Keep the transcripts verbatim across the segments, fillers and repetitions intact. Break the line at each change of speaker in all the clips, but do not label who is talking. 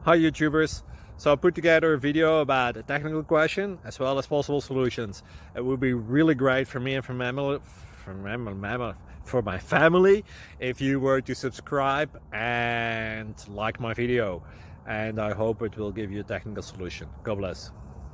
Hi YouTubers! So I put together a video about a technical question as well as possible solutions. It would be really great for me and for my family, for my, for my family if you were to subscribe and like my video. And I hope it will give you a technical solution. God bless.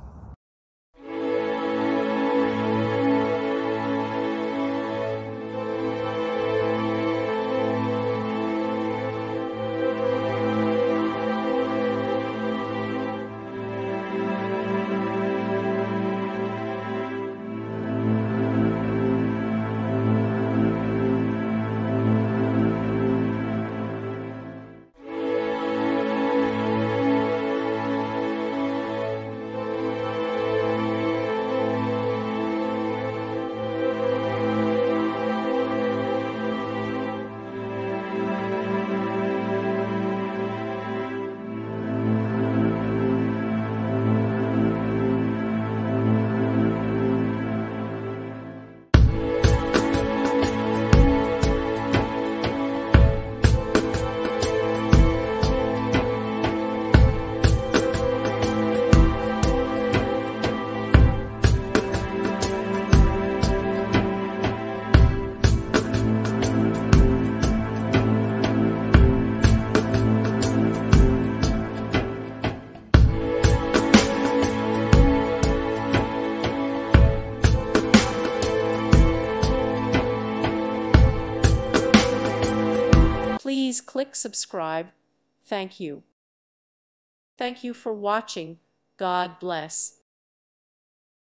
Please click subscribe. Thank you. Thank you for watching. God bless.